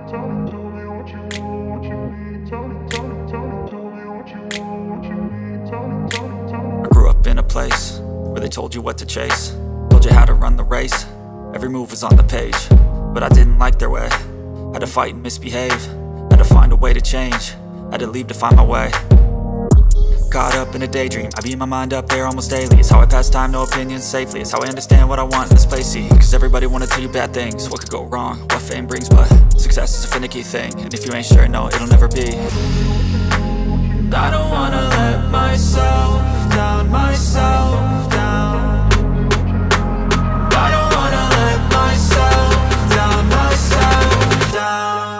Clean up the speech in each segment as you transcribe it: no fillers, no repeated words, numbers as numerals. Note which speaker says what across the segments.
Speaker 1: I grew up in a place where they told you what to chase, told you how to run the race. Every move was on the page, but I didn't like their way. Had to fight and misbehave, had to find a way to change, had to leave to find my way. Caught up in a daydream, I beat my mind up there almost daily. It's how I pass time, no opinions safely. It's how I understand what I want in this place, see. Cause everybody wanna tell you bad things, what could go wrong, what fame brings. But success is a finicky thing, and if you ain't sure, no, it'll never be. I don't wanna let myself down, myself down. I don't wanna let myself down, myself down.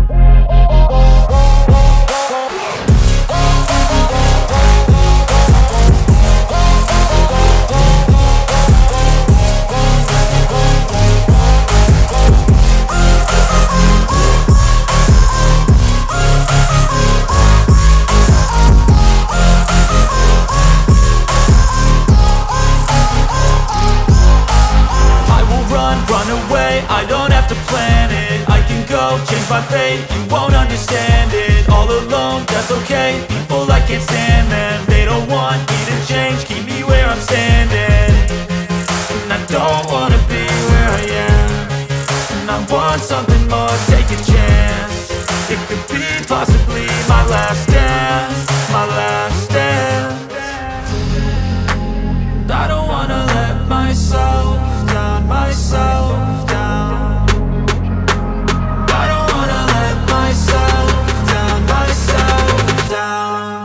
Speaker 1: I don't have to plan it, I can go change my fate. You won't understand it, all alone, that's okay. People I can't stand them, they don't want me to change. Keep me where I'm standing, and I don't wanna be where I am. And I want something more, take a chance. It could be possibly my last dance, my last dance. And I don't wanna let myself down, myself down. I don't wanna let myself down, myself down.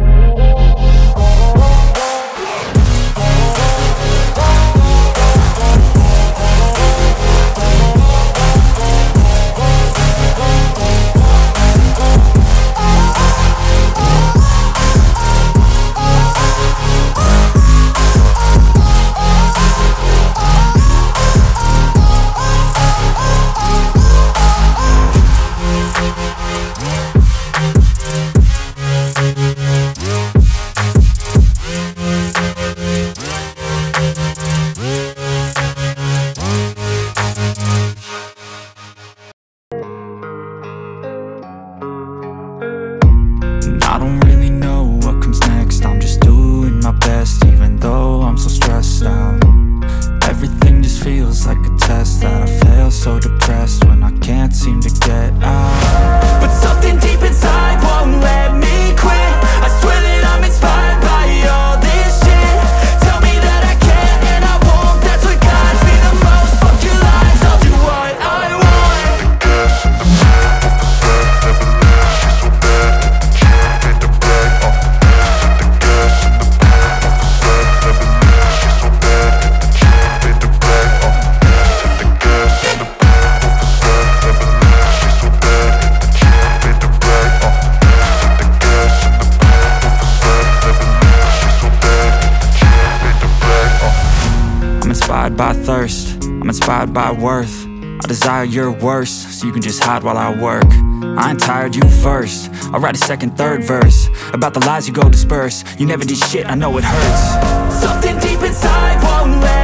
Speaker 1: I don't really know what comes next, I'm just doing my best, even though I'm so stressed out. Everything just feels like a test that I fail, so depressed when I can't seem to get out. But something deep inside won't let me quit. I swear that I'm inspired by all this shit. Tell me that I can and I won't, that's what guides me the most. Fuck your lies, I'll do what I want.
Speaker 2: The gas in the back of the set, never leave, she's so bad.
Speaker 1: By thirst, I'm inspired by worth. I desire your worst, so you can just hide while I work. I ain't tired, you first. I'll write a second, third verse about the lies you go disperse. You never did shit, I know it hurts.
Speaker 3: Something deep inside won't let